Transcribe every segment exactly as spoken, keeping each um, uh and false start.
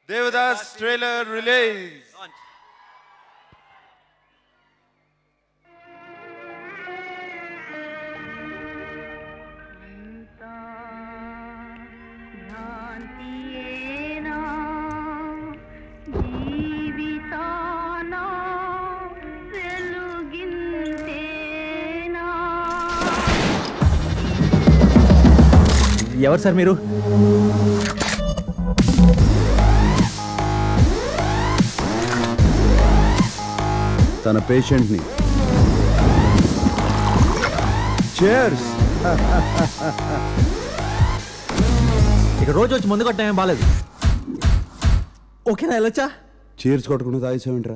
Devadas trailer release. ఎవరు sir మీరు? తన పేషెంట్ని. చేర్స్. ఇక రోజు వచ్చి ముందు కొట్టడం బాలేదు. ఓకేనా వెళ్ళొచ్చా? చీర్స్ కొట్టకుండా తాగేసావేంట్రా?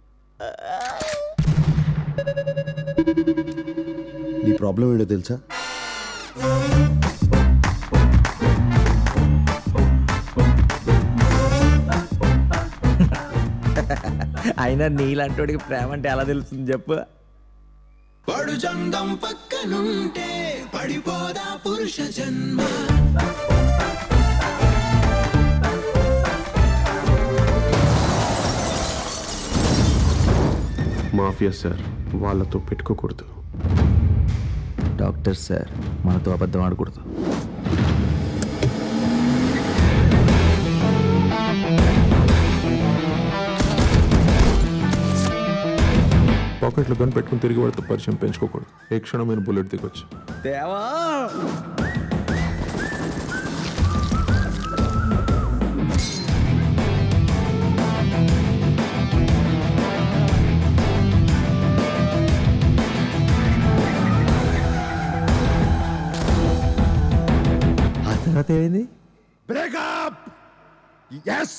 నీ ప్రాబ్లం ఏంటో తెలుసా? అయినా నీలాంటి ప్రేమ అంటే ఎలా తెలుస్తుంది చెప్పు? పడు జంగం పక్కనుంటే పడిపోదా పురుష జన్మ. మాఫియా సార్, వాళ్ళతో పెట్టుకోకూడదు. డాక్టర్ సార్, మనతో అబద్ధం ఆడకూడదు. పాకెట్లో గన్ పెట్టుకుని తిరిగి వాడితో పరిచయం పెంచుకోకూడదు. ఏ క్షణం మీరు బుల్లెట్ దిగొచ్చు. దేవా ఆ తర్వాత ఏమైంది? బ్రేకప్. ఎస్.